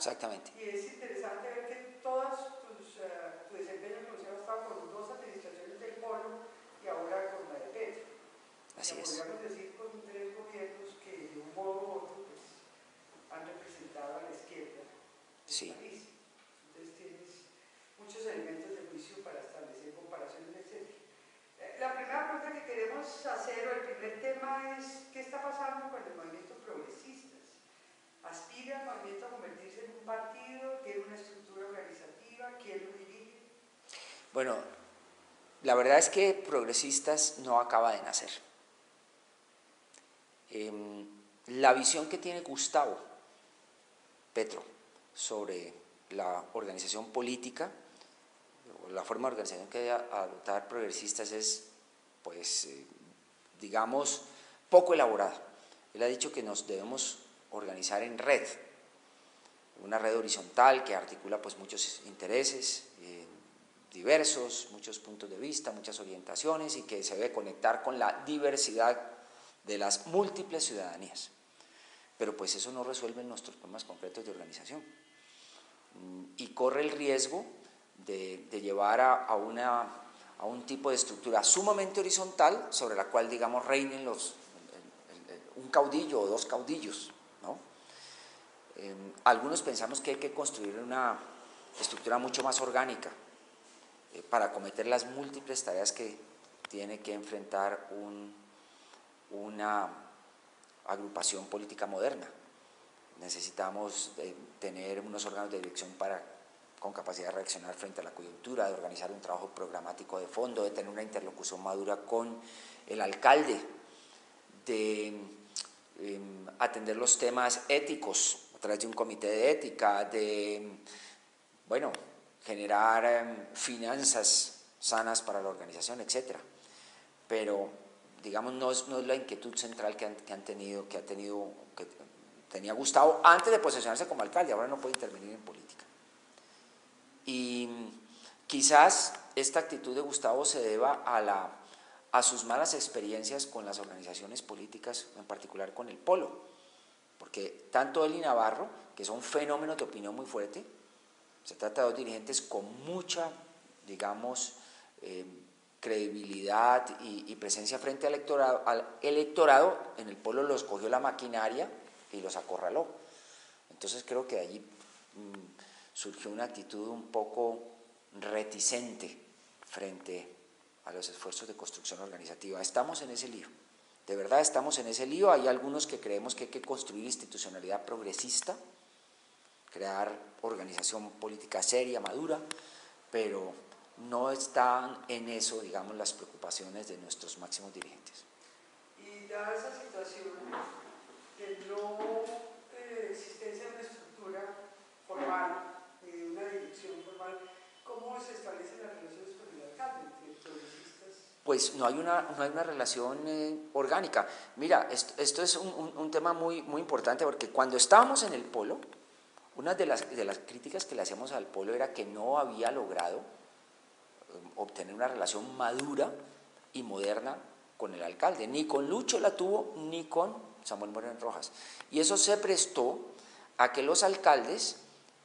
exactamente. Y es interesante ver que tu desempeño en el Consejo ha estado con dos administraciones del Polo y ahora con la de Petro. Así es. Podríamos decir con tres gobiernos que de un modo u otro pues, han representado a la izquierda del Sí. país. Entonces tienes muchos elementos de juicio para establecer comparaciones, etc. La primera pregunta que queremos hacer, o el primer tema, es ¿qué está pasando con el movimiento progresista? ¿Aspira el movimiento a convertirse en un partido? ¿Tiene una estructura organizativa? ¿Quién lo dirige? Bueno, la verdad es que Progresistas no acaba de nacer. La visión que tiene Gustavo Petro sobre la organización política, la forma de organización que debe adoptar Progresistas es, pues, digamos, poco elaborada. Él ha dicho que nos debemos organizar en red, una red horizontal que articula pues muchos intereses diversos, muchos puntos de vista, muchas orientaciones, y que se debe conectar con la diversidad de las múltiples ciudadanías. Pero pues eso no resuelve nuestros problemas concretos de organización y corre el riesgo de llevar a un tipo de estructura sumamente horizontal sobre la cual, digamos, reinen un caudillo o dos caudillos, ¿no? Algunos pensamos que hay que construir una estructura mucho más orgánica para acometer las múltiples tareas que tiene que enfrentar una agrupación política moderna. Necesitamos tener unos órganos de dirección con capacidad de reaccionar frente a la coyuntura, de organizar un trabajo programático de fondo, de tener una interlocución madura con el alcalde, de atender los temas éticos a través de un comité de ética, de, bueno, generar finanzas sanas para la organización, etc. Pero, digamos, no es la inquietud central que tenía Gustavo antes de posesionarse como alcalde. Ahora no puede intervenir en política. Y quizás esta actitud de Gustavo se deba a sus malas experiencias con las organizaciones políticas, en particular con el Polo, porque tanto él y Navarro, que son fenómenos de opinión muy fuerte, se trata de dos dirigentes con mucha, digamos, credibilidad y presencia frente al electorado. En el Polo los cogió la maquinaria y los acorraló. Entonces creo que de allí surgió una actitud un poco reticente frente a los esfuerzos de construcción organizativa. Estamos en ese lío, de verdad estamos en ese lío. Hay algunos que creemos que hay que construir institucionalidad progresista, crear organización política seria, madura, pero no están en eso, digamos, las preocupaciones de nuestros máximos dirigentes. Y dada esa situación de no existencia de una estructura formal, de una dirección formal, ¿cómo se establecen las relaciones con el alcalde entre progresistas? Pues no hay una relación orgánica. Mira, esto es un tema muy, muy importante, porque cuando estábamos en el Polo, una de las críticas que le hacíamos al Polo era que no había logrado obtener una relación madura y moderna con el alcalde. Ni con Lucho la tuvo, ni con Samuel Moreno Rojas. Y eso se prestó a que los alcaldes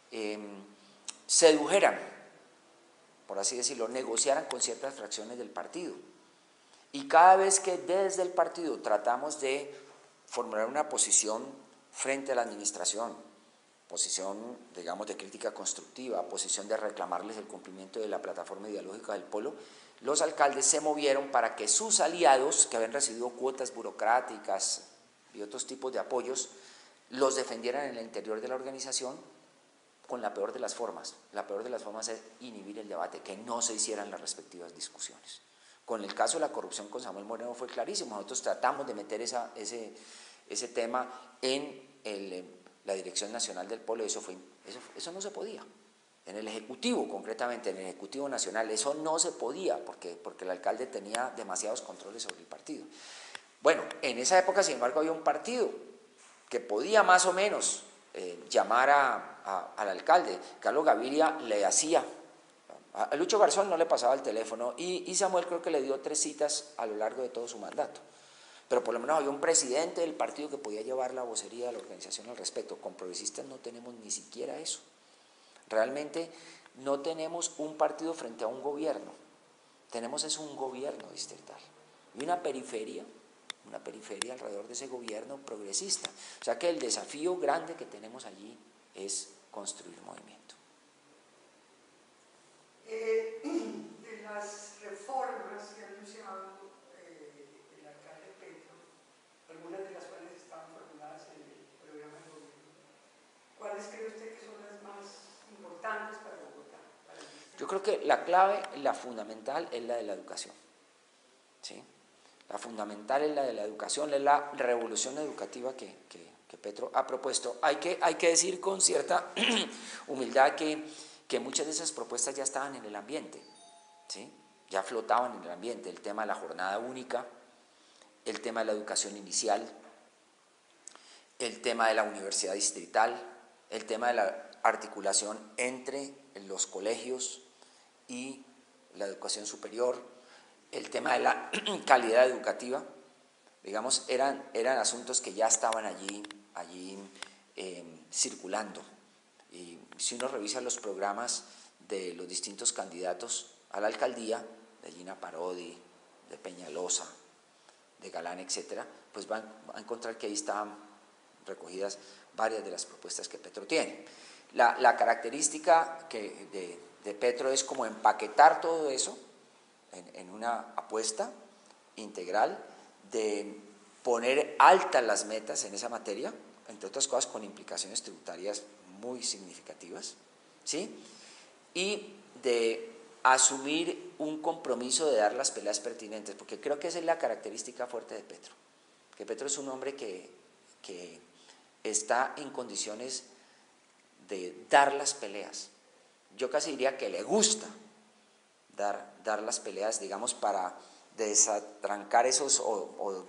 sedujeran, por así decirlo, negociaran con ciertas fracciones del partido. Y cada vez que desde el partido tratamos de formular una posición frente a la administración, posición, digamos, de crítica constructiva, posición de reclamarles el cumplimiento de la plataforma ideológica del Polo, los alcaldes se movieron para que sus aliados, que habían recibido cuotas burocráticas y otros tipos de apoyos, los defendieran en el interior de la organización con la peor de las formas. La peor de las formas es inhibir el debate, que no se hicieran las respectivas discusiones. Con el caso de la corrupción con Samuel Moreno fue clarísimo. Nosotros tratamos de meter ese tema en la Dirección Nacional del Polo, eso no se podía. En el Ejecutivo, concretamente, en el Ejecutivo Nacional, eso no se podía, porque el alcalde tenía demasiados controles sobre el partido. Bueno, en esa época, sin embargo, había un partido que podía más o menos llamar al alcalde. Carlos Gaviria le hacía, a Lucho Garzón no le pasaba el teléfono, y Samuel creo que le dio 3 citas a lo largo de todo su mandato. pero por lo menos había un presidente del partido que podía llevar la vocería de la organización al respecto. Con progresistas no tenemos ni siquiera eso. Realmente no tenemos un partido frente a un gobierno, tenemos es un gobierno distrital y una periferia alrededor de ese gobierno progresista. O sea que el desafío grande que tenemos allí es construir movimiento. De las reformas que ha anunciado el alcalde Petro, algunas de las cuales estaban formuladas en el programa de gobierno, ¿cuáles cree usted que son las más importantes para Bogotá? Yo creo que la clave, la fundamental, es la de la educación. ¿Sí? La fundamental es la de la educación, es la revolución educativa que Petro ha propuesto. Hay que decir con cierta humildad que muchas de esas propuestas ya estaban en el ambiente, ¿sí? Ya flotaban en el ambiente, el tema de la jornada única, el tema de la educación inicial, el tema de la universidad distrital, el tema de la articulación entre los colegios y la educación superior, el tema de la calidad educativa, digamos, eran asuntos que ya estaban allí circulando. Y si uno revisa los programas de los distintos candidatos a la alcaldía, de Gina Parodi, de Peñalosa, de Galán, etcétera, pues va a encontrar que ahí están recogidas varias de las propuestas que Petro tiene. La característica de Petro es como empaquetar todo eso en una apuesta integral de poner altas las metas en esa materia, entre otras cosas con implicaciones tributarias muy significativas, ¿sí? Y de asumir un compromiso de dar las peleas pertinentes, porque creo que esa es la característica fuerte de Petro, que Petro es un hombre que está en condiciones de dar las peleas. Yo casi diría que le gusta dar las peleas, digamos, para desatrancar esos o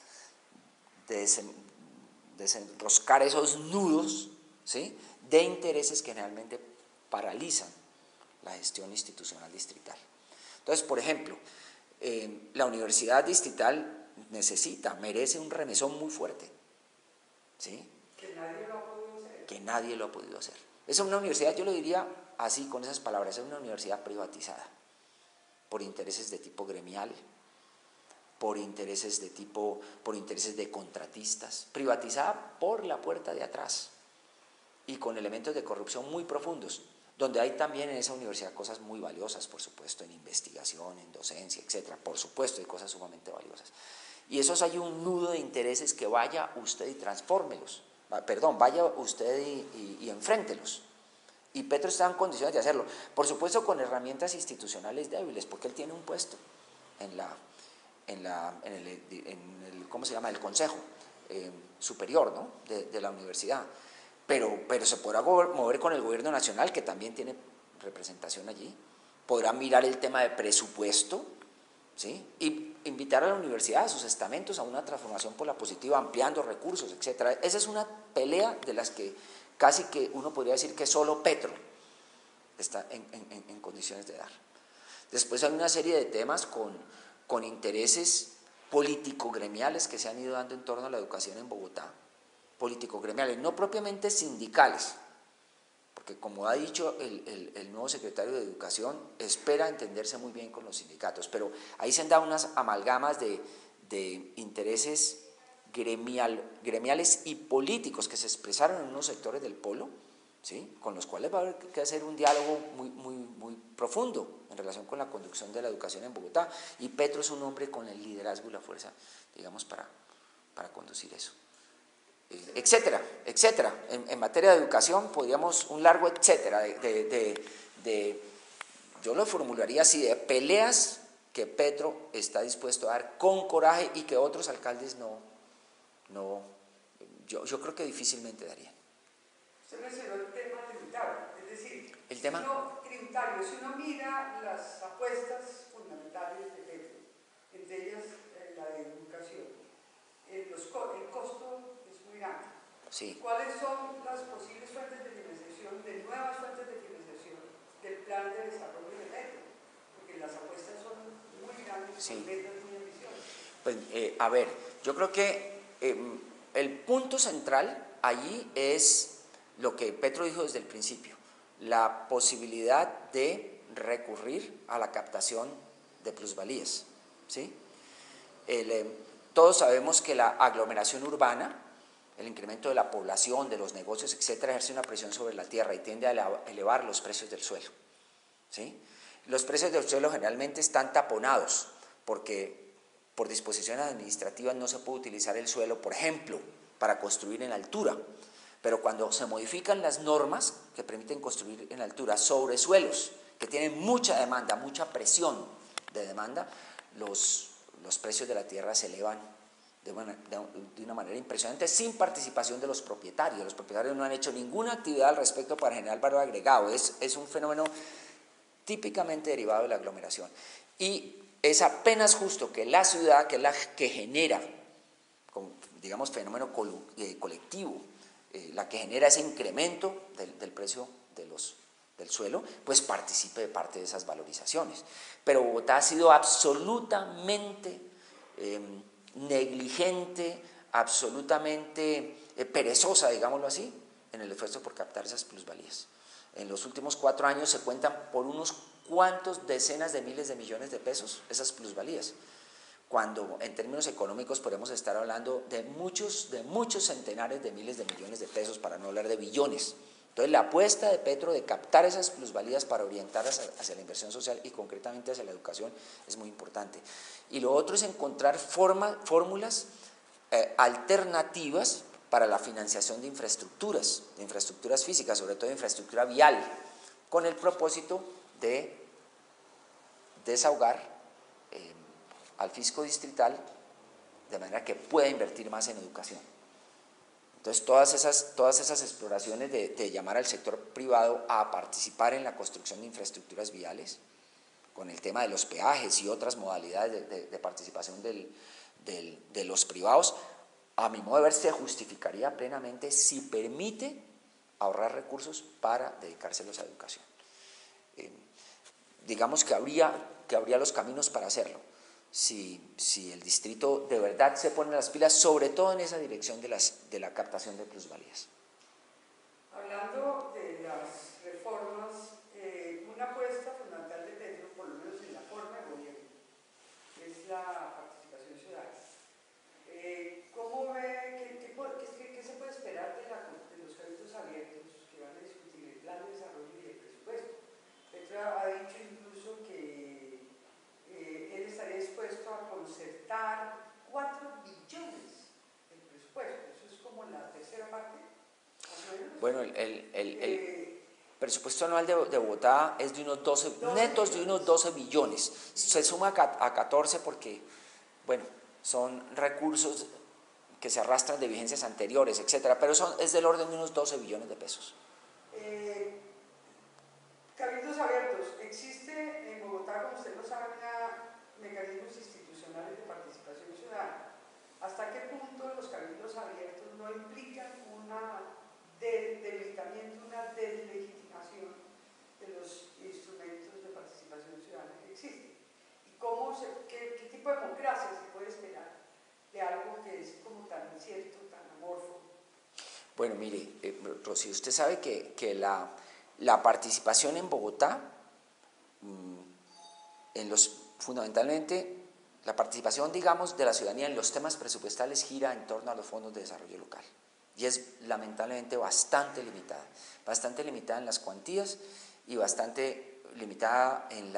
desenroscar esos nudos, ¿sí?, de intereses que generalmente paralizan la gestión institucional distrital. Entonces, por ejemplo, la universidad distrital merece un remesón muy fuerte, ¿sí? Que nadie lo ha podido hacer. Que nadie lo ha podido hacer. Es una universidad, yo lo diría así, con esas palabras, es una universidad privatizada por intereses de tipo gremial, por intereses de contratistas, privatizada por la puerta de atrás y con elementos de corrupción muy profundos, donde hay también en esa universidad cosas muy valiosas, por supuesto, en investigación, en docencia, etcétera, por supuesto, hay cosas sumamente valiosas. Y esos hay un nudo de intereses que vaya usted y transfórmelos, vaya usted y enfréntelos. Y Petro está en condiciones de hacerlo, por supuesto con herramientas institucionales débiles, porque él tiene un puesto en el ¿cómo se llama?, el Consejo Superior, ¿no?, de la universidad, pero se podrá mover con el gobierno nacional, que también tiene representación allí, podrá mirar el tema de presupuesto, ¿sí?, y invitar a la universidad, a sus estamentos, a una transformación por la positiva, ampliando recursos, etcétera. Esa es una pelea de las que casi que uno podría decir que solo Petro está en condiciones de dar. Después hay una serie de temas con intereses político-gremiales que se han ido dando en torno a la educación en Bogotá, político-gremiales, no propiamente sindicales, porque como ha dicho el nuevo secretario de Educación, espera entenderse muy bien con los sindicatos, pero ahí se han dado unas amalgamas de intereses gremiales y políticos que se expresaron en unos sectores del polo, ¿sí?, con los cuales va a haber que hacer un diálogo muy profundo en relación con la conducción de la educación en Bogotá, y Petro es un hombre con el liderazgo y la fuerza, digamos, para conducir eso, etcétera, etcétera. En materia de educación podríamos un largo etcétera yo lo formularía así, de peleas que Petro está dispuesto a dar con coraje y que otros alcaldes yo creo que difícilmente darían. Usted mencionó el tema tributario, es decir, ¿El tema? Si uno mira las apuestas fundamentales de Petro, entre ellas la de educación, el costo es muy grande. Sí. ¿Cuáles son las posibles fuentes de financiación, de nuevas fuentes de financiación del plan de desarrollo de Petro? Porque las apuestas son muy grandes, sí, con metas muy ambiciosas. Pues, a ver, yo creo que el punto central allí es lo que Petro dijo desde el principio, la posibilidad de recurrir a la captación de plusvalías, ¿sí? Todos sabemos que la aglomeración urbana, el incremento de la población, de los negocios, etcétera, ejerce una presión sobre la tierra y tiende a elevar los precios del suelo, ¿sí? Los precios del suelo generalmente están taponados porque por disposiciones administrativas no se puede utilizar el suelo, por ejemplo, para construir en altura, pero cuando se modifican las normas que permiten construir en altura sobre suelos que tienen mucha demanda, mucha presión de demanda, los precios de la tierra se elevan de una manera impresionante sin participación de los propietarios. Los propietarios no han hecho ninguna actividad al respecto para generar valor agregado. Es un fenómeno típicamente derivado de la aglomeración. Y es apenas justo que la ciudad, que es la que genera, digamos, fenómeno colectivo, la que genera ese incremento del precio del suelo, pues participe de parte de esas valorizaciones. Pero Bogotá ha sido absolutamente negligente, absolutamente perezosa, digámoslo así, en el esfuerzo por captar esas plusvalías. En los últimos 4 años se cuentan por unos cuantos decenas de miles de millones de pesos esas plusvalías, cuando en términos económicos podemos estar hablando de muchos centenares de miles de millones de pesos, para no hablar de billones. Entonces la apuesta de Petro de captar esas plusvalías para orientar hacia la inversión social y concretamente hacia la educación es muy importante. Y lo otro es encontrar fórmulas alternativas para la financiación de infraestructuras físicas, sobre todo de infraestructura vial, con el propósito de desahogar al fisco distrital de manera que pueda invertir más en educación. Entonces, todas esas exploraciones de llamar al sector privado a participar en la construcción de infraestructuras viales, con el tema de los peajes y otras modalidades de participación de los privados, a mi modo de ver, se justificaría plenamente si permite ahorrar recursos para dedicárselos a educación. Digamos que habría los caminos para hacerlo, si el distrito de verdad se pone las pilas, sobre todo en esa dirección de la captación de plusvalías. Hablando de las reformas, una apuesta fundamental de Petro, por lo menos en la forma de gobierno, es la participación ciudadana. ¿Cómo ve, qué se puede esperar de los cabildos abiertos que van a discutir el plan de desarrollo y el presupuesto? Petro ha dicho incluso que él estaría dispuesto a concertar 4 billones del presupuesto. Eso es como la tercera parte. Bueno, el presupuesto anual de Bogotá es de unos 12 netos de unos 12 billones. Se suma a 14 porque, bueno, son recursos que se arrastran de vigencias anteriores, etcétera, pero es del orden de unos 12 billones de pesos. Cabildos abiertos. Existe en Bogotá, como usted lo sabe, mecanismos institucionales de participación ciudadana. ¿Hasta qué punto los cabildos abiertos no implican una debilitamiento, una deslegitimación de los instrumentos de participación ciudadana que existen? ¿Y qué tipo de democracia se puede esperar de algo que es como tan incierto, tan amorfo? Bueno, mire, Rocío, usted sabe que la participación en Bogotá, fundamentalmente, la participación, digamos, de la ciudadanía en los temas presupuestales gira en torno a los fondos de desarrollo local. Y es lamentablemente bastante limitada en las cuantías y bastante limitada en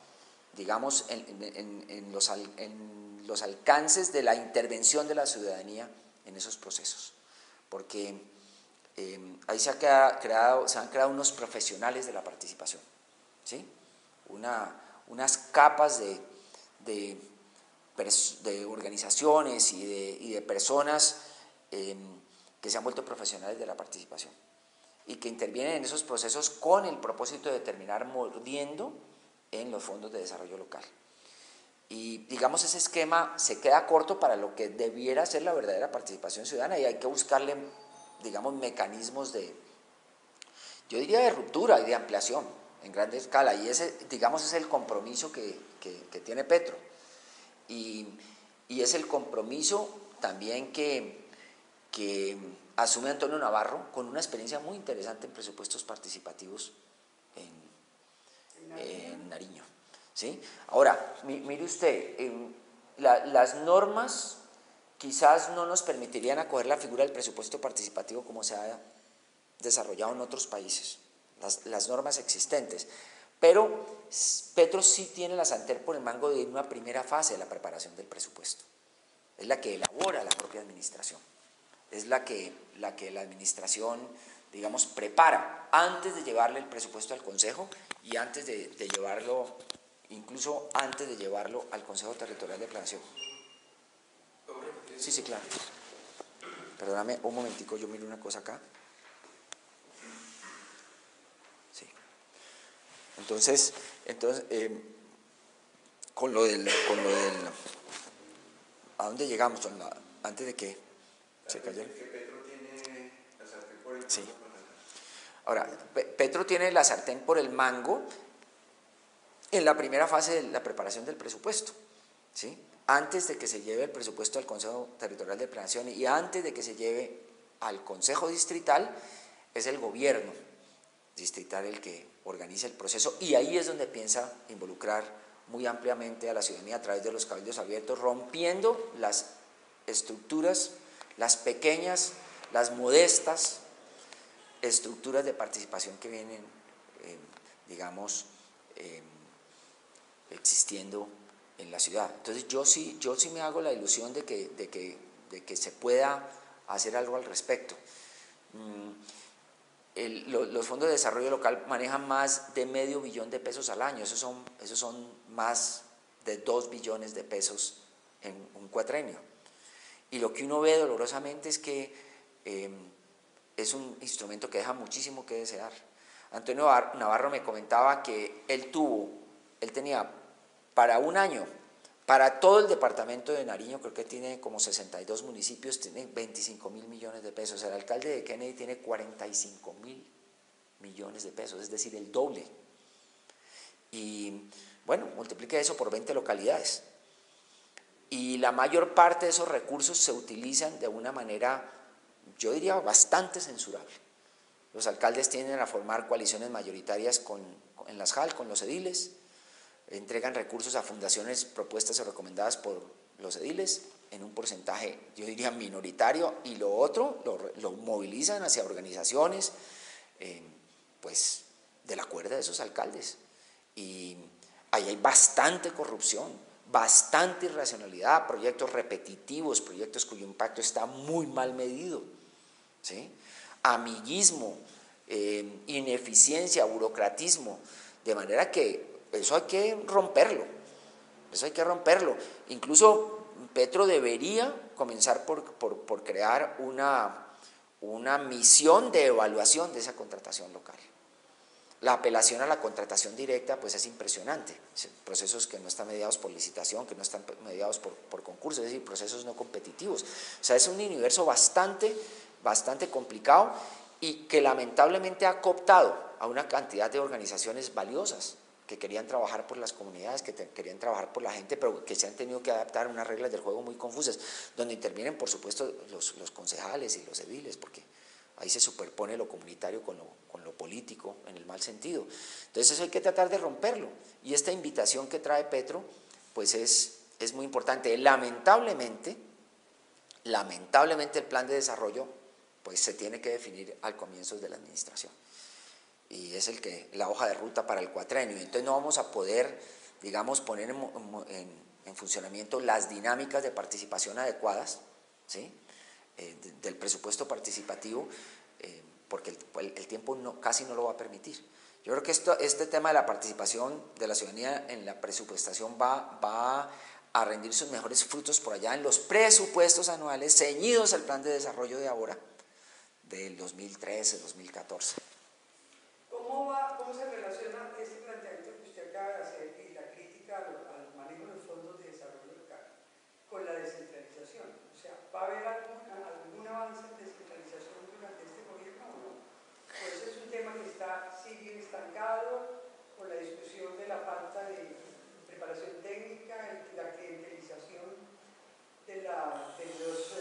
los alcances de la intervención de la ciudadanía en esos procesos. Porque ahí se han creado unos profesionales de la participación, ¿sí? Unas capas de organizaciones y de personas que se han vuelto profesionales de la participación y que intervienen en esos procesos con el propósito de terminar mordiendo en los fondos de desarrollo local. Y digamos, ese esquema se queda corto para lo que debiera ser la verdadera participación ciudadana y hay que buscarle, digamos, mecanismos yo diría de ruptura y de ampliación en gran escala, y ese, digamos, es el compromiso que tiene Petro, y es el compromiso también que asume Antonio Navarro, con una experiencia muy interesante en presupuestos participativos en Nariño. ¿Sí? Ahora, mire usted, las normas quizás no nos permitirían acoger la figura del presupuesto participativo como se ha desarrollado en otros países, las normas existentes, pero Petro sí tiene la sartén por el mango de una primera fase de la preparación del presupuesto. Es la que elabora la propia administración, es la que la administración, digamos, prepara antes de llevarle el presupuesto al Consejo y antes de llevarlo, incluso antes de llevarlo al Consejo Territorial de Planeación. Sí, claro. Perdóname un momentico, yo miro una cosa acá. Sí. Entonces con lo del ¿a dónde llegamos? Antes de que se cayó. Que Petro tiene la sartén por el mango. Sí. Ahora, Petro tiene la sartén por el mango en la primera fase de la preparación del presupuesto, ¿sí? Antes de que se lleve el presupuesto al Consejo Territorial de Planeación y antes de que se lleve al Consejo Distrital, es el gobierno distrital el que organiza el proceso, y ahí es donde piensa involucrar muy ampliamente a la ciudadanía a través de los cabildos abiertos, rompiendo las estructuras, las pequeñas, las modestas estructuras de participación que vienen, digamos, existiendo en la ciudad. Entonces yo sí me hago la ilusión de que se pueda hacer algo al respecto. Los fondos de desarrollo local manejan más de $500 millones al año, esos son más de 2 billones de pesos en un cuatrenio. Y lo que uno ve dolorosamente es que es un instrumento que deja muchísimo que desear. Antonio Navarro me comentaba que él tenía para un año, para todo el departamento de Nariño, creo que tiene como 62 municipios, tiene 25.000 millones de pesos. El alcalde de Kennedy tiene 45.000 millones de pesos, es decir, el doble. Y bueno, multiplique eso por 20 localidades. Y la mayor parte de esos recursos se utilizan de una manera, yo diría, bastante censurable. Los alcaldes tienden a formar coaliciones mayoritarias en las JAL, con los ediles, entregan recursos a fundaciones propuestas o recomendadas por los ediles en un porcentaje, yo diría, minoritario, y lo otro lo movilizan hacia organizaciones pues de la cuerda de esos alcaldes. Y ahí hay bastante corrupción, bastante irracionalidad, proyectos repetitivos, proyectos cuyo impacto está muy mal medido, ¿sí? Amiguismo, ineficiencia, burocratismo, de manera que eso hay que romperlo, Incluso Petro debería comenzar por crear una misión de evaluación de esa contratación local. La apelación a la contratación directa pues es impresionante, procesos que no están mediados por licitación, que no están mediados por concursos, es decir, procesos no competitivos. O sea, es un universo bastante complicado y que lamentablemente ha cooptado a una cantidad de organizaciones valiosas que querían trabajar por las comunidades, que querían trabajar por la gente, pero que se han tenido que adaptar a unas reglas del juego muy confusas, donde intervienen, por supuesto, los concejales y los ediles, porque ahí se superpone lo comunitario con lo político, en el mal sentido. Entonces eso hay que tratar de romperlo, y esta invitación que trae Petro, pues es muy importante. Lamentablemente el plan de desarrollo, pues se tiene que definir al comienzo de la administración, y es la hoja de ruta para el cuatrenio. Entonces no vamos a poder, digamos, poner en funcionamiento las dinámicas de participación adecuadas, ¿sí? Del presupuesto participativo, porque el tiempo casi no lo va a permitir. Yo creo que este tema de la participación de la ciudadanía en la presupuestación va a rendir sus mejores frutos por allá en los presupuestos anuales ceñidos al plan de desarrollo de ahora, del 2013-2014. ¿Cómo se relaciona este planteamiento que usted acaba de hacer y la crítica al manejo de los fondos de desarrollo local con la descentralización? O sea, ¿va a haber algún avance en descentralización durante este gobierno o no? Pues es un tema que sigue estancado con la discusión de la falta de preparación técnica, la clientelización de los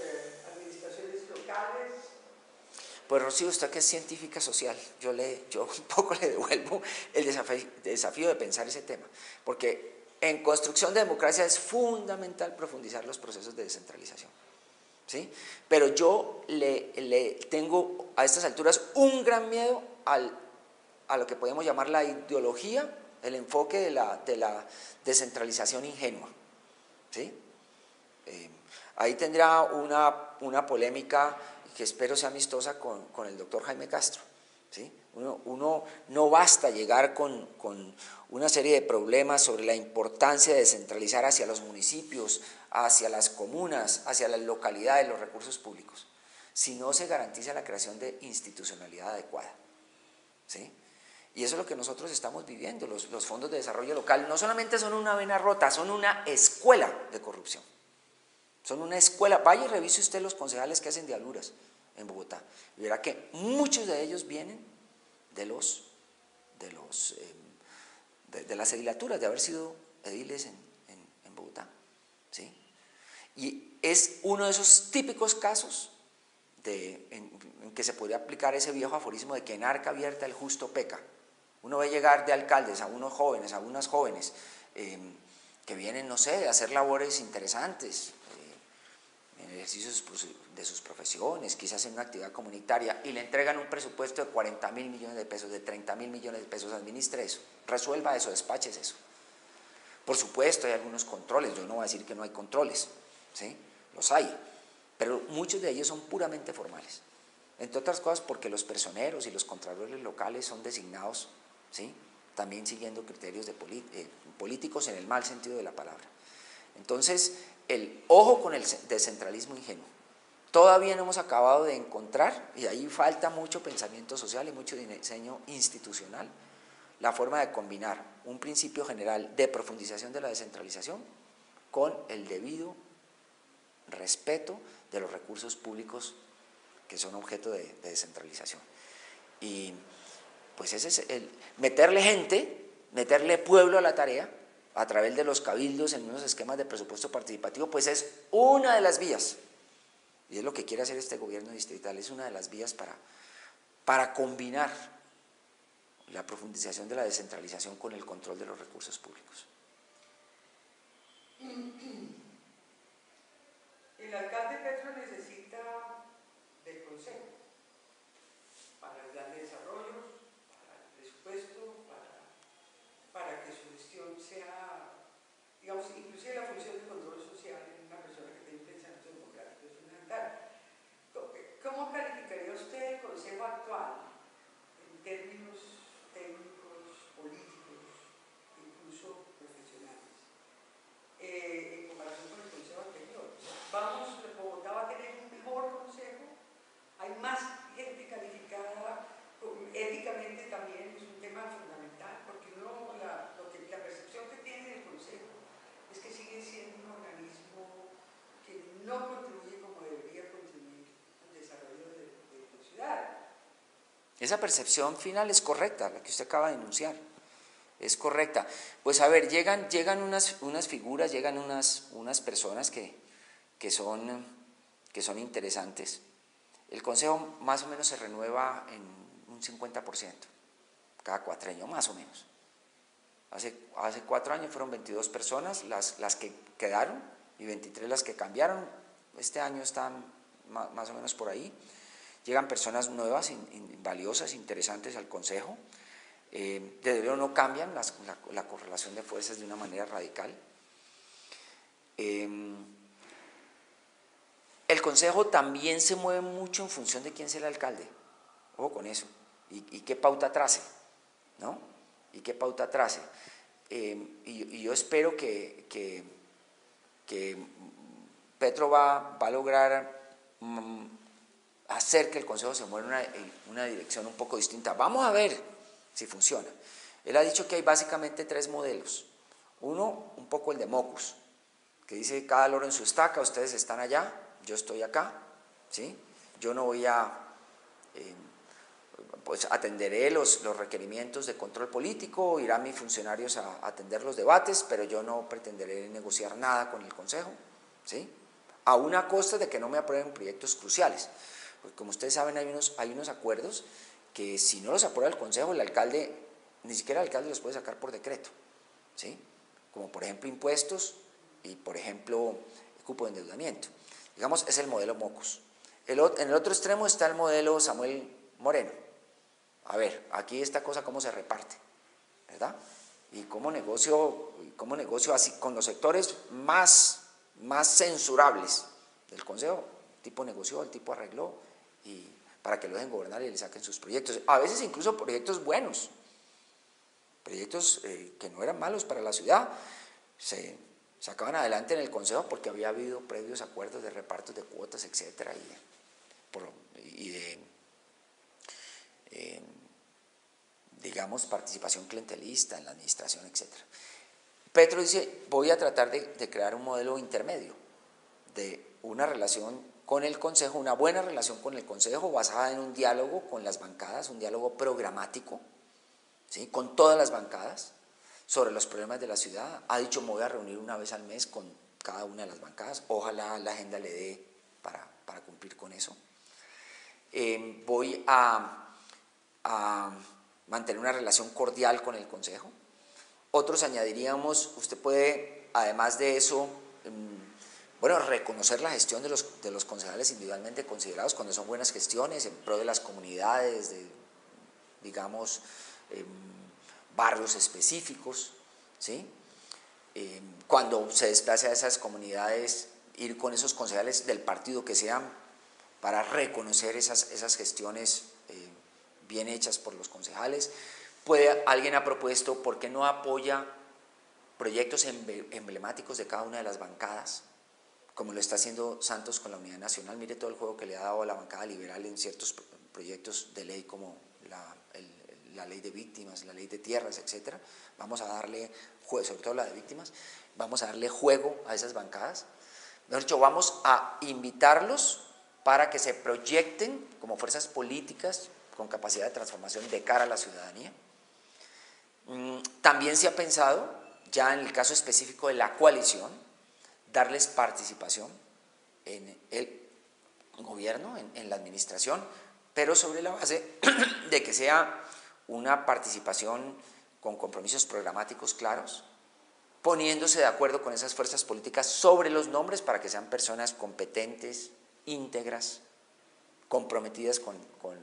Pues Rocío, usted que es científica social, yo un poco le devuelvo el desafío de pensar ese tema, porque en construcción de democracia es fundamental profundizar los procesos de descentralización, ¿sí? Pero yo le tengo a estas alturas un gran miedo a lo que podemos llamar la ideología, el enfoque de la descentralización ingenua, ¿sí? Ahí tendrá una polémica que espero sea amistosa con el doctor Jaime Castro, ¿sí? Uno no basta llegar con una serie de problemas sobre la importancia de descentralizar hacia los municipios, hacia las comunas, hacia las localidades, los recursos públicos, si no se garantiza la creación de institucionalidad adecuada, ¿sí? Y eso es lo que nosotros estamos viviendo. Los fondos de desarrollo local no solamente son una vena rota, son una escuela de corrupción. Son una escuela. Vaya y revise usted los concejales que hacen diabluras en Bogotá. Y verá que muchos de ellos vienen de las edilaturas, de haber sido ediles en Bogotá, ¿sí? Y es uno de esos típicos casos en que se podría aplicar ese viejo aforismo de que en arca abierta el justo peca. Uno ve llegar de alcaldes a unos jóvenes, a unas jóvenes que vienen, no sé, a hacer labores interesantes, en ejercicios de sus profesiones, quizás en una actividad comunitaria, y le entregan un presupuesto de 40.000 millones de pesos, de 30.000 millones de pesos, administre eso, resuelva eso, despaches eso. Por supuesto hay algunos controles, yo no voy a decir que no hay controles, ¿sí? Los hay, pero muchos de ellos son puramente formales, entre otras cosas porque los personeros y los contralores locales son designados, ¿sí?, también siguiendo criterios políticos en el mal sentido de la palabra. Entonces, ojo con el descentralismo ingenuo. Todavía no hemos acabado de encontrar, y ahí falta mucho pensamiento social y mucho diseño institucional, la forma de combinar un principio general de profundización de la descentralización con el debido respeto de los recursos públicos que son objeto de descentralización. Y pues ese es meterle gente, meterle pueblo a la tarea a través de los cabildos en unos esquemas de presupuesto participativo, pues es una de las vías, y es lo que quiere hacer este gobierno distrital, es una de las vías para combinar la profundización de la descentralización con el control de los recursos públicos. El alcalde Petro necesita del consejo para el plan de desarrollo, para el presupuesto, para que su gestión sea, digamos, inclusive la función de control social en una persona que tiene un pensamiento democrático es fundamental. ¿Cómo calificaría usted el consejo actual en términos técnicos, políticos, incluso profesionales, en comparación con el consejo anterior? O sea, Bogotá va a tener un mejor consejo, hay más gente calificada, éticamente también es un tema fundamental, porque la percepción que tiene el consejo es que sigue siendo un organismo que no contribuye como debería contribuir al desarrollo de la ciudad. Esa percepción final es correcta, la que usted acaba de enunciar, es correcta. Pues a ver, llegan unas figuras, llegan unas personas que son interesantes. El consejo más o menos se renueva en un 50%, cada 4 años, más o menos. Hace 4 años fueron 22 personas las que quedaron y 23 las que cambiaron. Este año están más o menos por ahí. Llegan personas nuevas, valiosas, interesantes al consejo. Desde luego no cambian la correlación de fuerzas de una manera radical. El consejo también se mueve mucho en función de quién sea el alcalde. Ojo con eso. Y qué pauta trace, ¿no? Y qué pauta trace. Y yo espero que Petro va a lograr hacer que el consejo se mueva en una dirección un poco distinta. Vamos a ver si funciona. Él ha dicho que hay básicamente 3 modelos. Uno, un poco el de Mocus, que dice cada loro en su estaca, ustedes están allá, yo estoy acá, ¿sí? Yo no voy pues atenderé los requerimientos de control político, irán mis funcionarios a atender los debates, pero yo no pretenderé negociar nada con el consejo, ¿sí?, a una costa de que no me aprueben proyectos cruciales. Porque como ustedes saben, hay unos acuerdos que si no los aprueba el Consejo, el alcalde, ni siquiera el alcalde los puede sacar por decreto, ¿sí? Como por ejemplo impuestos y por ejemplo el cupo de endeudamiento. Digamos, es el modelo Mocos. En el otro extremo está el modelo Samuel Moreno. A ver, aquí esta cosa cómo se reparte, ¿verdad? Y cómo negocio así con los sectores más censurables del Consejo. El tipo negoció, el tipo arregló, y para que lo dejen gobernar y le saquen sus proyectos. A veces incluso proyectos buenos, proyectos que no eran malos para la ciudad, se sacaban adelante en el Consejo porque había habido previos acuerdos de repartos de cuotas, etcétera, y de digamos, participación clientelista en la administración, etcétera. Petro dice, voy a tratar de crear un modelo intermedio, de una relación con el Consejo, una buena relación con el Consejo, basada en un diálogo con las bancadas, un diálogo programático, ¿sí? Con todas las bancadas, sobre los problemas de la ciudad. Ha dicho, me voy a reunir una vez al mes con cada una de las bancadas, ojalá la agenda le dé para cumplir con eso. Voy a mantener una relación cordial con el Consejo. Otros añadiríamos, usted puede, además de eso, bueno, reconocer la gestión de los concejales individualmente considerados cuando son buenas gestiones en pro de las comunidades, de, digamos, barrios específicos, ¿sí? Cuando se desplace a esas comunidades, ir con esos concejales del partido que sean para reconocer esas gestiones bien hechas por los concejales. Alguien ha propuesto, ¿por qué no apoya proyectos emblemáticos de cada una de las bancadas? Como lo está haciendo Santos con la Unidad Nacional. Mire todo el juego que le ha dado a la bancada liberal en ciertos proyectos de ley como la ley de víctimas, la ley de tierras, etcétera. Vamos a darle, sobre todo la de víctimas, vamos a darle juego a esas bancadas. Mejor dicho, vamos a invitarlos para que se proyecten como fuerzas políticas con capacidad de transformación de cara a la ciudadanía. También se ha pensado, ya en el caso específico de la coalición, darles participación en el gobierno, en la administración, pero sobre la base de que sea una participación con compromisos programáticos claros, poniéndose de acuerdo con esas fuerzas políticas sobre los nombres para que sean personas competentes, íntegras, comprometidas con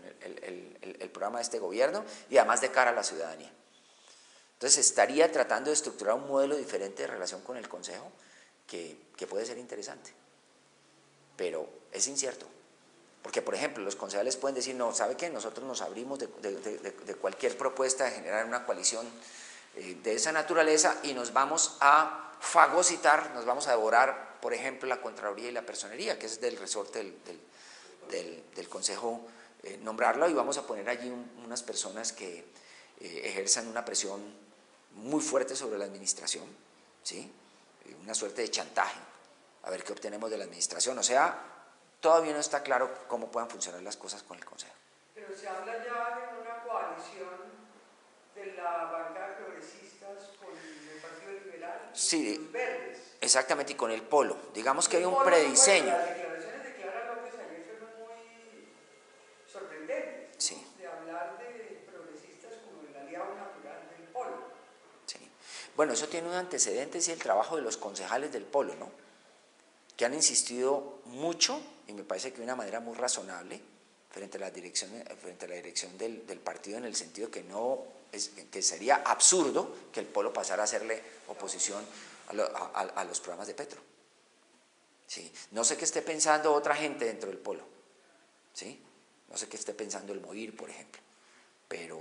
el programa de este gobierno y además de cara a la ciudadanía. Entonces estaría tratando de estructurar un modelo diferente de relación con el Consejo que puede ser interesante, pero es incierto. Porque, por ejemplo, los concejales pueden decir, no, ¿sabe qué? Nosotros nos abrimos de cualquier propuesta de generar una coalición de esa naturaleza y nos vamos a fagocitar, nos vamos a devorar, por ejemplo, la Contraloría y la Personería, que es del resorte del Consejo, nombrarlo, y vamos a poner allí unas personas que ejerzan una presión muy fuerte sobre la administración, ¿sí? Una suerte de chantaje, a ver qué obtenemos de la administración. O sea, todavía no está claro cómo puedan funcionar las cosas con el Consejo. Pero se habla ya de una coalición de la bancada de progresistas con el Partido Liberal y sí, los verdes. Exactamente, y con el polo. Digamos que hay un prediseño. Bueno, las declaraciones de Clara López ayer fueron muy sorprendentes, ¿no? Sí. De hablar de progresistas como el aliado natural del polo. Sí. Bueno, eso tiene un antecedente, es el trabajo de los concejales del polo, ¿no? Que han insistido mucho, y me parece que de una manera muy razonable, frente a la dirección del partido, en el sentido que sería absurdo que el polo pasara a hacerle oposición a los programas de Petro. ¿Sí? No sé qué esté pensando otra gente dentro del polo, ¿sí? No sé qué esté pensando el MOIR, por ejemplo, pero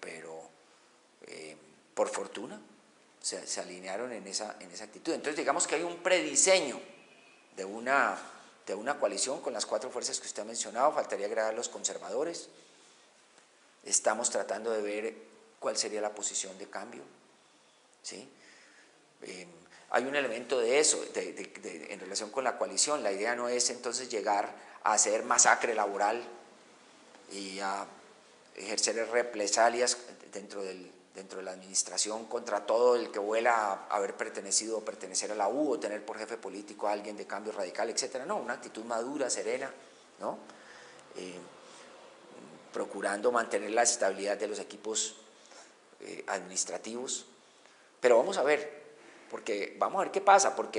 por fortuna se alinearon en esa actitud. Entonces digamos que hay un prediseño de una coalición con las 4 fuerzas que usted ha mencionado. Faltaría agregar los conservadores. Estamos tratando de ver cuál sería la posición de cambio, ¿sí? Hay un elemento de eso, en relación con la coalición. La idea no es entonces llegar a hacer masacre laboral y a ejercer represalias dentro de la administración contra todo el que vuela a haber pertenecido o pertenecer a la U o tener por jefe político a alguien de Cambio Radical, etcétera. No, una actitud madura, serena, ¿no? procurando mantener la estabilidad de los equipos administrativos. Pero vamos a ver qué pasa, porque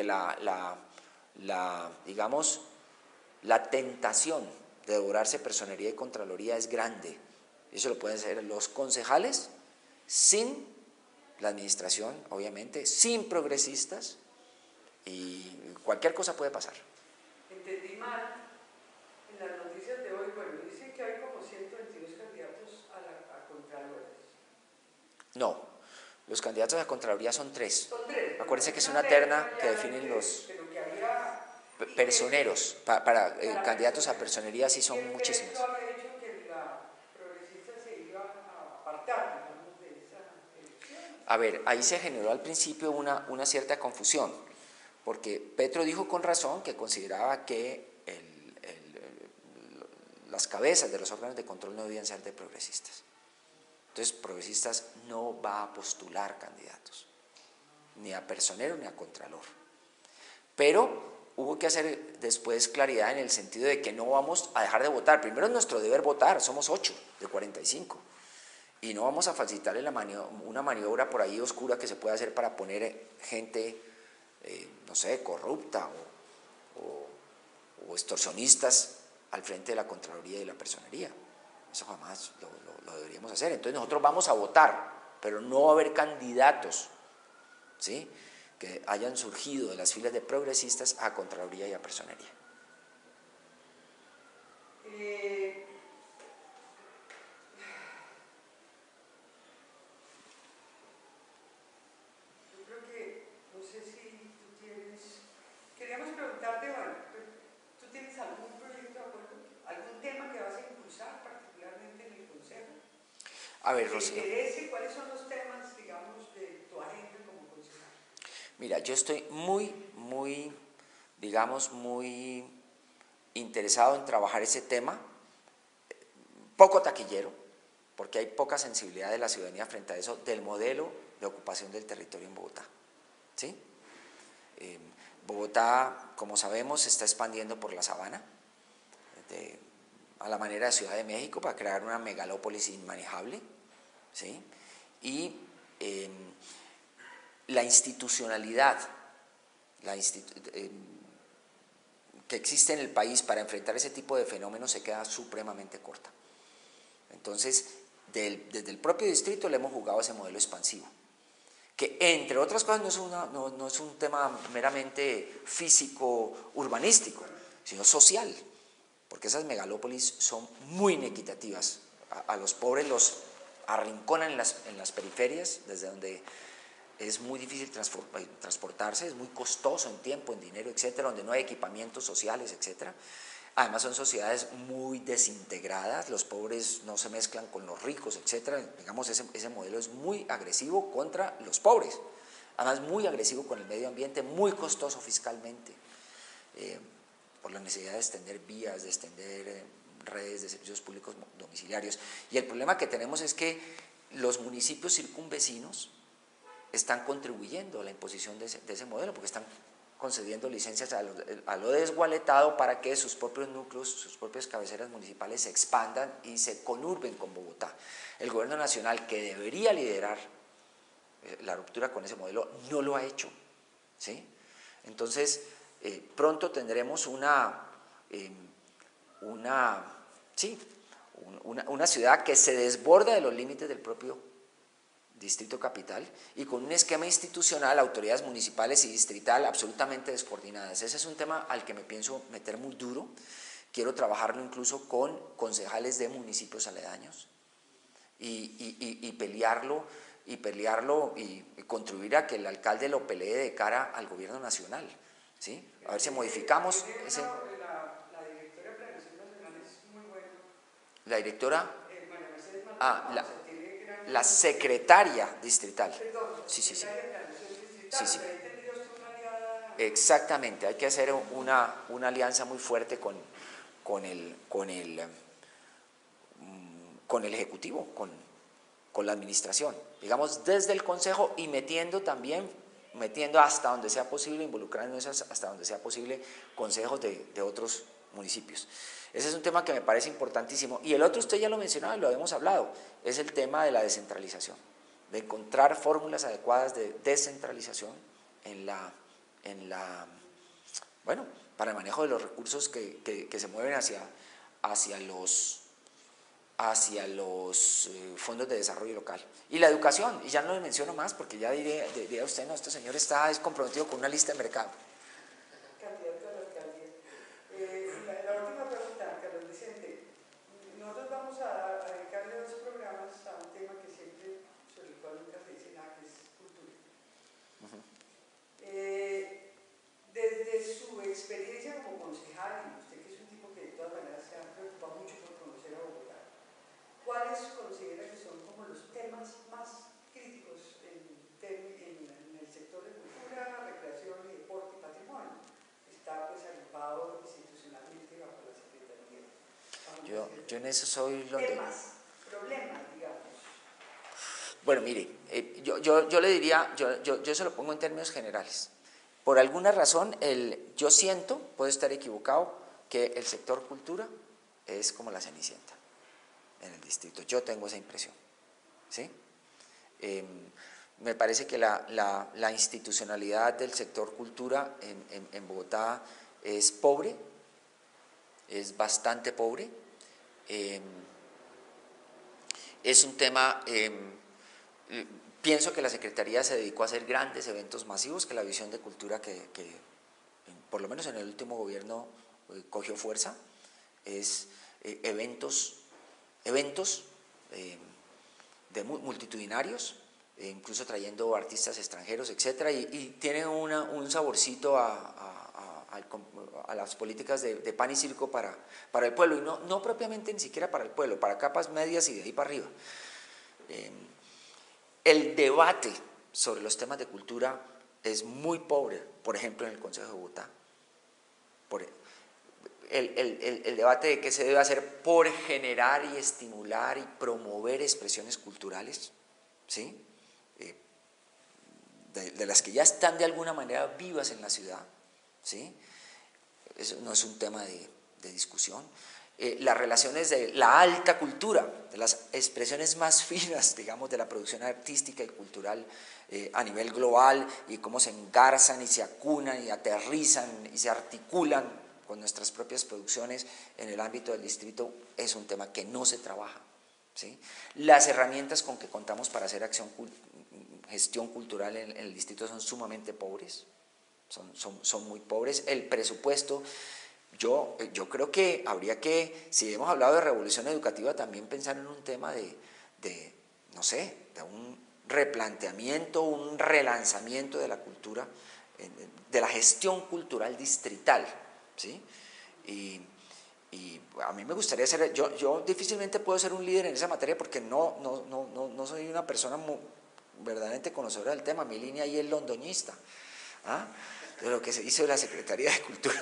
digamos, la tentación de devorarse personería y contraloría es grande. Eso lo pueden hacer los concejales sin la administración, obviamente, sin progresistas, y cualquier cosa puede pasar. Entendí mal en las noticias de hoy. Bueno, dicen que hay como 122 candidatos a contralores. No, los candidatos a Contraloría son 3. Son 3. Acuérdense que es una terna que definen los personeros. Para candidatos a personería sí son muchísimos. Eso había dicho que la progresista se iba a apartar, digamos, de esa elección. A ver, ahí se generó al principio una cierta confusión, porque Petro dijo con razón que consideraba que las cabezas de los órganos de control no debían ser de progresistas. Entonces, progresistas no va a postular candidatos, ni a personero ni a contralor. Pero hubo que hacer después claridad en el sentido de que no vamos a dejar de votar. Primero es nuestro deber votar, somos 8 de 45. Y no vamos a facilitarle una maniobra por ahí oscura que se puede hacer para poner gente, no sé, corrupta o extorsionistas al frente de la Contraloría y de la Personería. Eso jamás lo deberíamos hacer. Entonces nosotros vamos a votar, pero no va a haber candidatos, ¿sí?, que hayan surgido de las filas de progresistas a Contraloría y a Personería. Yo creo que, no sé si tú tienes, queríamos preguntarte, bueno, ¿tú tienes algún proyecto de acuerdo? ¿Algún tema que vas a impulsar particularmente en el Consejo? A ver, Rocío. ¿Cuáles son los temas, digamos, de tu agenda como concejal? Mira, yo estoy muy interesado en trabajar ese tema, poco taquillero, porque hay poca sensibilidad de la ciudadanía frente a eso, del modelo de ocupación del territorio en Bogotá, ¿sí? Bogotá, como sabemos, se está expandiendo por la sabana, a la manera de Ciudad de México, para crear una megalópolis inmanejable, ¿sí? Y la institucionalidad que existe en el país para enfrentar ese tipo de fenómenos se queda supremamente corta. Entonces, desde el propio distrito le hemos jugado ese modelo expansivo, que entre otras cosas no es un tema meramente físico, urbanístico, sino social, porque esas megalópolis son muy inequitativas. A los pobres los arrinconan en las periferias, desde donde es muy difícil transportarse, es muy costoso en tiempo, en dinero, etcétera, donde no hay equipamientos sociales, etcétera. Además son sociedades muy desintegradas, los pobres no se mezclan con los ricos, etcétera. Digamos, ese modelo es muy agresivo contra los pobres, además muy agresivo con el medio ambiente, muy costoso fiscalmente, por la necesidad de extender vías, de extender redes de servicios públicos domiciliarios. Y el problema que tenemos es que los municipios circunvecinos están contribuyendo a la imposición de ese modelo, porque están concediendo licencias a lo desgualetado para que sus propios núcleos, sus propias cabeceras municipales se expandan y se conurben con Bogotá. El gobierno nacional, que debería liderar la ruptura con ese modelo, no lo ha hecho, ¿sí? Entonces, pronto tendremos una ciudad que se desborda de los límites del propio Distrito Capital y con un esquema institucional, autoridades municipales y distrital absolutamente descoordinadas. Ese es un tema al que me pienso meter muy duro. Quiero trabajarlo incluso con concejales de municipios aledaños y pelearlo y contribuir a que el alcalde lo pelee de cara al gobierno nacional, ¿sí? A ver si modificamos ese. La directora de Planeación Nacional es muy buena. La directora. María Mercedes Maldonado. La secretaria distrital. Perdón, Sí. secretaria de Planeación Distrital. Sí. Pero ahí tendría usted una aliada. Exactamente, hay que hacer una alianza muy fuerte con el Ejecutivo, con la administración, digamos desde el Consejo y metiendo hasta donde sea posible, involucrando hasta donde sea posible consejos de otros municipios. Ese es un tema que me parece importantísimo. Y el otro, usted ya lo mencionaba y lo habíamos hablado, es el tema de la descentralización, de encontrar fórmulas adecuadas de descentralización bueno, para el manejo de los recursos que se mueven hacia los fondos de desarrollo local. Y la educación, y ya no le menciono más porque ya diría usted, no, este señor es comprometido con una lista de mercado. Candidato a la alcaldía. La última pregunta, Carlos Vicente. Nosotros vamos a dedicarle 2 programas a un tema que siempre, sobre el cual nunca se dice nada, que es cultura. Desde su experiencia como concejal, y usted que es un tipo que de todas maneras se ha preocupado mucho por conocer a Bogotá, ¿cuáles considera que son como los temas más críticos en el sector de cultura, recreación y deporte y patrimonio? Está pues agrupado institucionalmente bajo la Secretaría. Yo en eso soy temas, problemas, digamos. Bueno, mire, yo le diría, yo se lo pongo en términos generales. Por alguna razón, yo siento, puedo estar equivocado, que el sector cultura es como la Cenicienta en el distrito. Yo tengo esa impresión, ¿sí? Me parece que la institucionalidad del sector cultura en Bogotá es pobre, es bastante pobre. Es un tema, pienso que la Secretaría se dedicó a hacer grandes eventos masivos, que la visión de cultura que por lo menos en el último gobierno cogió fuerza, es eventos multitudinarios, incluso trayendo artistas extranjeros, etcétera, y tiene un saborcito a las políticas de pan y circo para el pueblo, y no propiamente ni siquiera para el pueblo, para capas medias y de ahí para arriba. El debate sobre los temas de cultura es muy pobre, por ejemplo, en el Consejo de Bogotá. El debate de qué se debe hacer por generar y estimular y promover expresiones culturales, ¿sí? De las que ya están de alguna manera vivas en la ciudad, ¿sí? Eso no es un tema de discusión. Las relaciones de la alta cultura, de las expresiones más finas, digamos, de la producción artística y cultural a nivel global, y cómo se engarzan y se acunan y aterrizan y se articulan con nuestras propias producciones en el ámbito del distrito, es un tema que no se trabaja, ¿sí? Las herramientas con que contamos para hacer gestión cultural en el distrito son sumamente pobres, son muy pobres. El presupuesto, yo creo que habría que, si hemos hablado de revolución educativa, también pensar en un tema no sé, de un replanteamiento, un relanzamiento de la cultura, de la gestión cultural distrital, ¿sí? Y a mí me gustaría ser, yo difícilmente puedo ser un líder en esa materia porque no soy una persona verdaderamente conocedora del tema. Mi línea ahí es londoñista, de lo que se hizo de la Secretaría de Cultura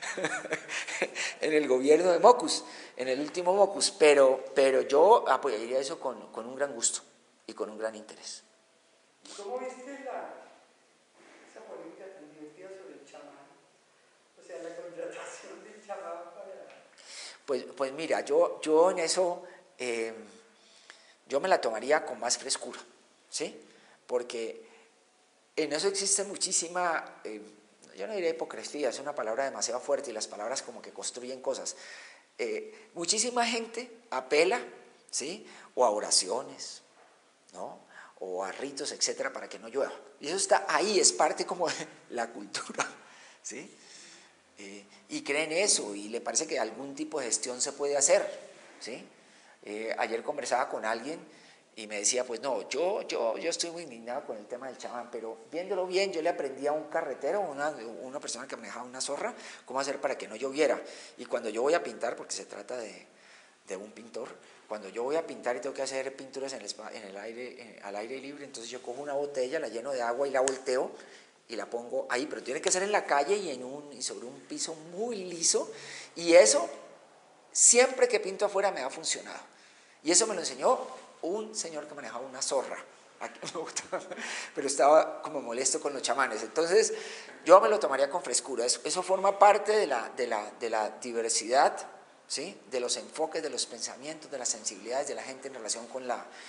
en el gobierno de Mocus, en el último Mocus, pero yo apoyaría eso con un gran gusto y con un gran interés. ¿Cómo viste esa polémica tan divertida sobre el chamán? O sea, la contratación del chamán para... Pues mira, yo en eso, yo me la tomaría con más frescura, ¿sí? Porque en eso existe muchísima, yo no diré hipocresía, es una palabra demasiado fuerte y las palabras como que construyen cosas. Muchísima gente apela, ¿sí? O a oraciones, ¿no? O a ritos, etcétera, para que no llueva. Y eso está ahí, es parte como de la cultura, ¿sí? Y creen eso y le parece que algún tipo de gestión se puede hacer, ¿sí? Ayer conversaba con alguien y me decía, pues no, yo estoy muy indignado con el tema del chamán, pero viéndolo bien, yo le aprendí a un carretero, una persona que manejaba una zorra, cómo hacer para que no lloviera. Y cuando yo voy a pintar, porque se trata de un pintor, cuando yo voy a pintar y tengo que hacer pinturas al aire libre, entonces yo cojo una botella, la lleno de agua y la volteo y la pongo ahí, pero tiene que ser en la calle y sobre un piso muy liso, y eso siempre que pinto afuera me ha funcionado. Y eso me lo enseñó un señor que manejaba una zorra aquí en Bogotá, pero estaba como molesto con los chamanes. Entonces yo me lo tomaría con frescura. Eso forma parte de la diversidad ¿sí? De los enfoques, de los pensamientos, de las sensibilidades de la gente en relación con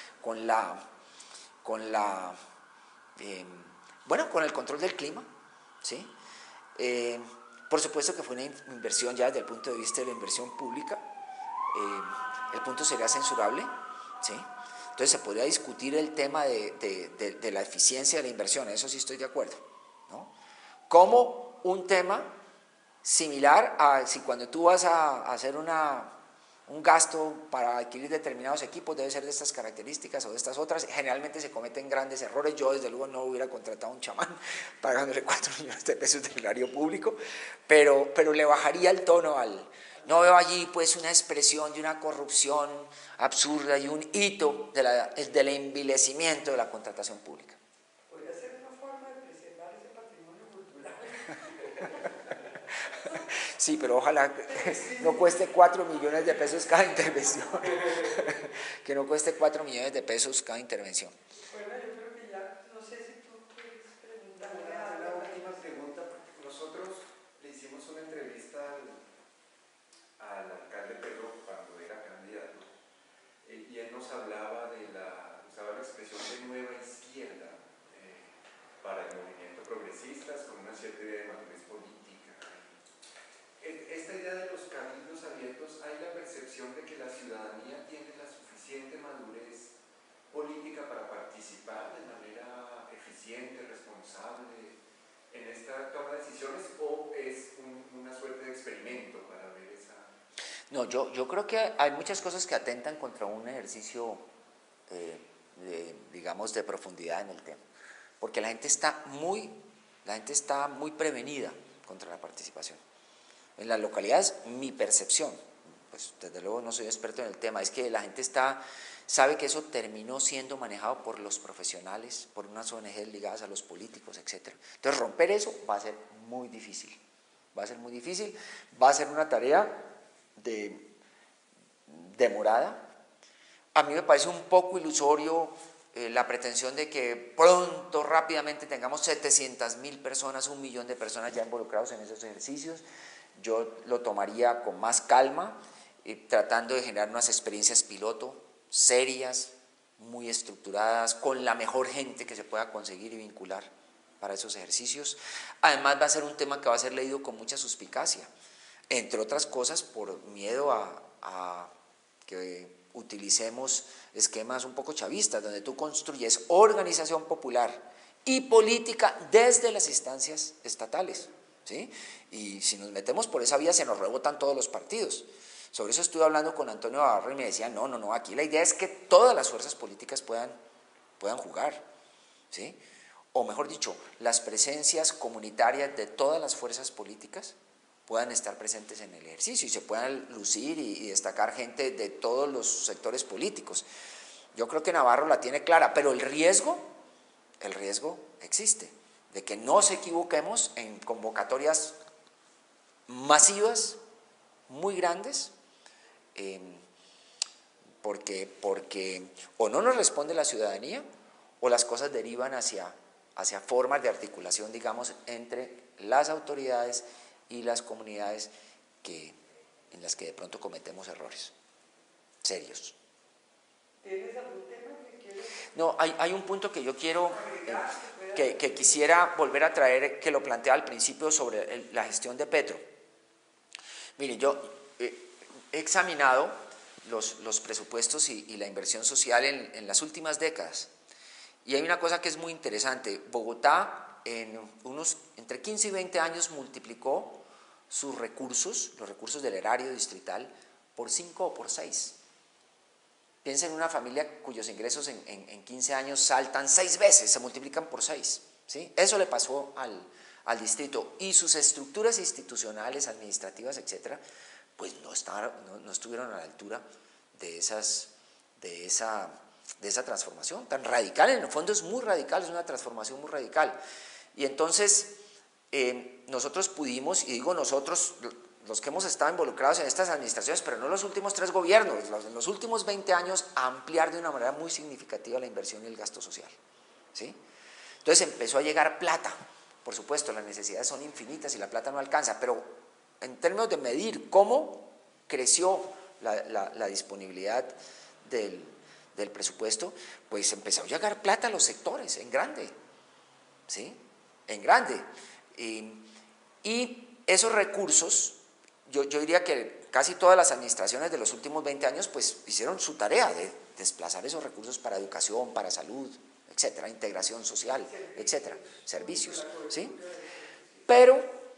con el control del clima, ¿sí? Por supuesto que fue una inversión ya desde el punto de vista de la inversión pública. El punto sería censurable, ¿sí? Entonces se podría discutir el tema de la eficiencia de la inversión, eso sí estoy de acuerdo, ¿no? Como un tema similar a si cuando tú vas a hacer un gasto para adquirir determinados equipos debe ser de estas características o de estas otras, generalmente se cometen grandes errores. Yo desde luego no hubiera contratado a un chamán pagándole 4 millones de pesos del erario público, pero le bajaría el tono no veo allí pues una expresión de una corrupción absurda y un hito del envilecimiento de la contratación pública. Podría ser una forma de preservar ese patrimonio cultural. Sí, pero ojalá no cueste 4 millones de pesos cada intervención. Que no cueste 4 millones de pesos cada intervención. Bueno, yo creo que ya, no sé si tú quieres preguntarle Una última pregunta, porque nosotros le hicimos una entrevista al alcalde Pedro cuando era candidato, y él nos hablaba usaba la expresión de nueva izquierda para el movimiento progresistas con una cierta idea de madurez política. Esta idea de los cabildos abiertos, ¿hay la percepción de que la ciudadanía tiene la suficiente madurez política para participar de manera eficiente, responsable en esta toma de decisiones, o es una suerte de experimento para ver esa? No, yo creo que hay muchas cosas que atentan contra un ejercicio, digamos, de profundidad en el tema, porque la gente está muy prevenida contra la participación. En las localidades, mi percepción, pues desde luego no soy experto en el tema, es que la gente sabe que eso terminó siendo manejado por los profesionales, por unas ONG ligadas a los políticos, etc. Entonces romper eso va a ser muy difícil, va a ser una tarea demorada. A mí me parece un poco ilusorio la pretensión de que pronto, rápidamente tengamos 700.000 personas, 1 millón de personas ya involucrados en esos ejercicios. Yo lo tomaría con más calma, tratando de generar unas experiencias piloto serias, muy estructuradas, con la mejor gente que se pueda conseguir y vincular para esos ejercicios. Además va a ser un tema que va a ser leído con mucha suspicacia, entre otras cosas por miedo a que utilicemos esquemas un poco chavistas, donde tú construyes organización popular y política desde las instancias estatales, ¿sí? Y si nos metemos por esa vía se nos rebotan todos los partidos. Sobre eso estuve hablando con Antonio Navarro y me decía, no, aquí la idea es que todas las fuerzas políticas puedan jugar, ¿sí? O mejor dicho, las presencias comunitarias de todas las fuerzas políticas puedan estar presentes en el ejercicio y se puedan lucir y destacar gente de todos los sectores políticos. Yo creo que Navarro la tiene clara, pero el riesgo existe, de que nos equivoquemos en convocatorias masivas, muy grandes, porque o no nos responde la ciudadanía o las cosas derivan hacia formas de articulación, digamos, entre las autoridades y las comunidades en las que de pronto cometemos errores serios. ¿Tienes algún tema que quieras? No, hay un punto que yo quiero, que quisiera volver a traer, que lo planteé al principio sobre la gestión de Petro. Mire, yo he examinado los presupuestos y la inversión social en las últimas décadas, y hay una cosa que es muy interesante. Bogotá entre 15 y 20 años multiplicó sus recursos, los recursos del erario distrital, por 5 o por 6. Piensa en una familia cuyos ingresos en 15 años saltan 6 veces, se multiplican por 6, ¿sí? Eso le pasó al distrito, y sus estructuras institucionales, administrativas, etcétera, pues no estuvieron a la altura de esa transformación tan radical. En el fondo es muy radical, es una transformación muy radical. Y entonces nosotros pudimos, y digo nosotros, los que hemos estado involucrados en estas administraciones, pero no los últimos 3 gobiernos, en los últimos 20 años, ampliar de una manera muy significativa la inversión y el gasto social, ¿sí? Entonces empezó a llegar plata. Por supuesto, las necesidades son infinitas y la plata no alcanza, pero en términos de medir cómo creció la disponibilidad del presupuesto, pues empezó a llegar plata a los sectores, en grande, ¿sí? En grande. Y esos recursos, yo diría que casi todas las administraciones de los últimos 20 años, pues hicieron su tarea de desplazar esos recursos para educación, para salud, etcétera, integración social, etcétera, servicios, ¿sí? Pero,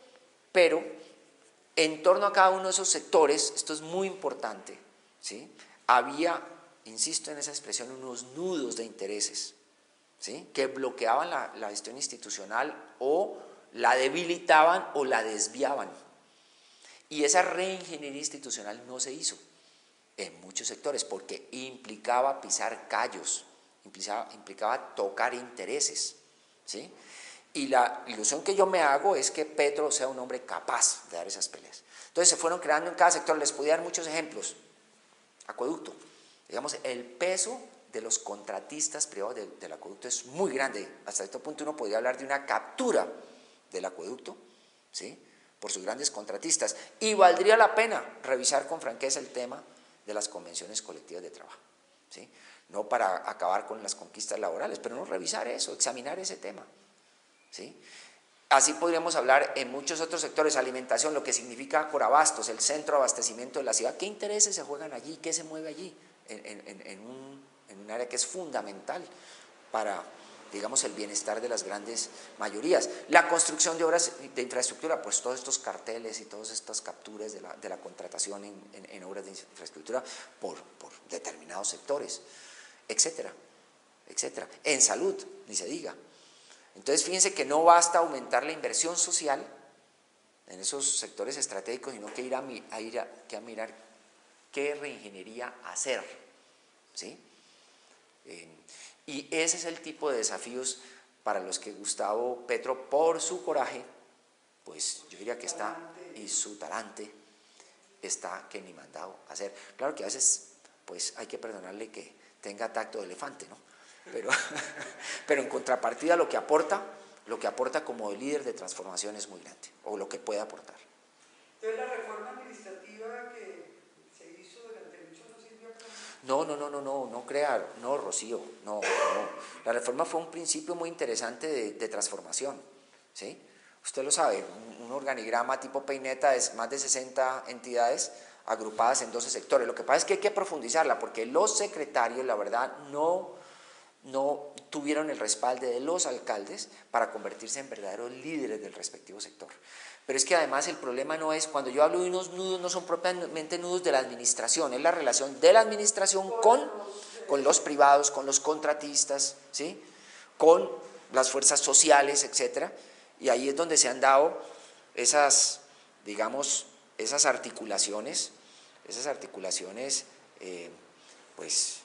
en torno a cada uno de esos sectores, esto es muy importante, ¿sí? Había, insisto en esa expresión, unos nudos de intereses, ¿sí? Que bloqueaban la gestión institucional o la debilitaban o la desviaban. Y esa reingeniería institucional no se hizo en muchos sectores porque implicaba pisar callos, implicaba tocar intereses, ¿sí? Y la ilusión que yo me hago es que Petro sea un hombre capaz de dar esas peleas. Entonces se fueron creando en cada sector, les podía dar muchos ejemplos. Acueducto, digamos, el peso de los contratistas privados del acueducto es muy grande. Hasta este punto uno podría hablar de una captura del acueducto, ¿sí? Por sus grandes contratistas. Y valdría la pena revisar con franqueza el tema de las convenciones colectivas de trabajo, ¿sí? No para acabar con las conquistas laborales, pero no revisar eso, examinar ese tema, ¿sí? Así podríamos hablar en muchos otros sectores, alimentación, lo que significa Corabastos, el centro de abastecimiento de la ciudad. ¿Qué intereses se juegan allí? ¿Qué se mueve allí? En un área que es fundamental para, digamos, el bienestar de las grandes mayorías. La construcción de obras de infraestructura, pues todos estos carteles y todas estas capturas de la contratación en obras de infraestructura por determinados sectores, etcétera, etcétera. En salud, ni se diga. Entonces, fíjense que no basta aumentar la inversión social en esos sectores estratégicos, sino que a mirar qué reingeniería hacer, ¿sí? Y ese es el tipo de desafíos para los que Gustavo Petro, por su coraje, pues yo diría que está, y su talante, está que ni mandado a hacer. Claro que a veces, pues hay que perdonarle que tenga tacto de elefante, ¿no? Pero en contrapartida lo que aporta como líder de transformación es muy grande, o lo que puede aportar. Entonces la reforma administrativa que se hizo durante mucho no sirvió para nada. No crea, no, Rocío, no. La reforma fue un principio muy interesante de transformación, ¿sí? Usted lo sabe, un organigrama tipo peineta de más de 60 entidades agrupadas en 12 sectores. Lo que pasa es que hay que profundizarla porque los secretarios, la verdad, no tuvieron el respaldo de los alcaldes para convertirse en verdaderos líderes del respectivo sector. Pero es que además el problema no es, cuando yo hablo de unos nudos, no son propiamente nudos de la administración, es la relación de la administración con los privados, con los contratistas, ¿sí? Con las fuerzas sociales, etcétera. Y ahí es donde se han dado esas, digamos, esas articulaciones, pues,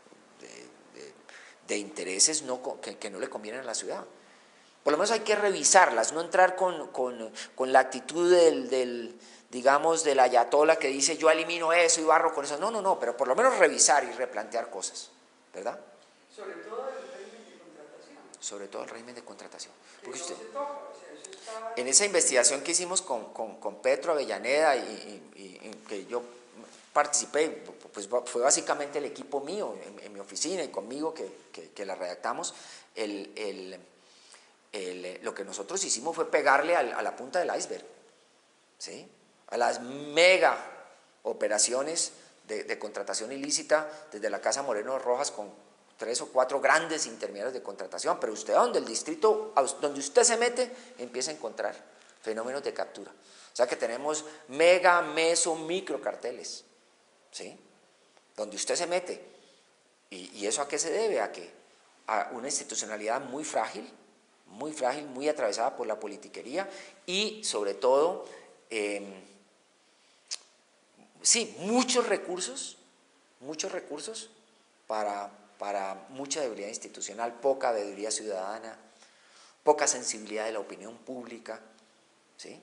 de intereses que no le convienen a la ciudad. Por lo menos hay que revisarlas, no entrar con la actitud digamos, del ayatola que dice yo elimino eso y barro con eso. No, pero por lo menos revisar y replantear cosas, ¿verdad? Sobre todo el régimen de contratación. Sobre todo el régimen de contratación. Porque no se toca, o sea, eso está... En esa investigación que hicimos con Petro Avellaneda y que yo participé, pues fue básicamente el equipo mío en mi oficina y conmigo que la redactamos. Lo que nosotros hicimos fue pegarle a la punta del iceberg, ¿sí? A las mega operaciones de contratación ilícita desde la Casa Moreno Rojas con 3 o 4 grandes intermediarios de contratación, pero usted donde el distrito, donde usted se mete, empieza a encontrar fenómenos de captura. O sea que tenemos mega, meso, micro carteles, ¿sí? Donde usted se mete. ¿Y eso a qué se debe? A una institucionalidad muy frágil, muy atravesada por la politiquería y sobre todo, sí, muchos recursos para mucha debilidad institucional, poca veeduría ciudadana, poca sensibilidad de la opinión pública, ¿sí?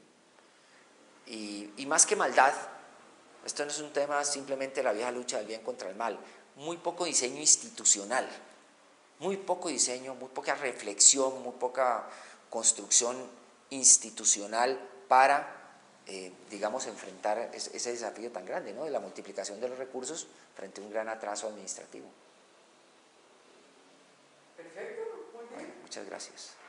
Y más que maldad, esto no es un tema simplemente de la vieja lucha del bien contra el mal, muy poco diseño institucional, muy poco diseño, muy poca reflexión, muy poca construcción institucional para digamos, enfrentar ese desafío tan grande, ¿no?, de la multiplicación de los recursos frente a un gran atraso administrativo. Perfecto, muy bien. Bueno, muchas gracias.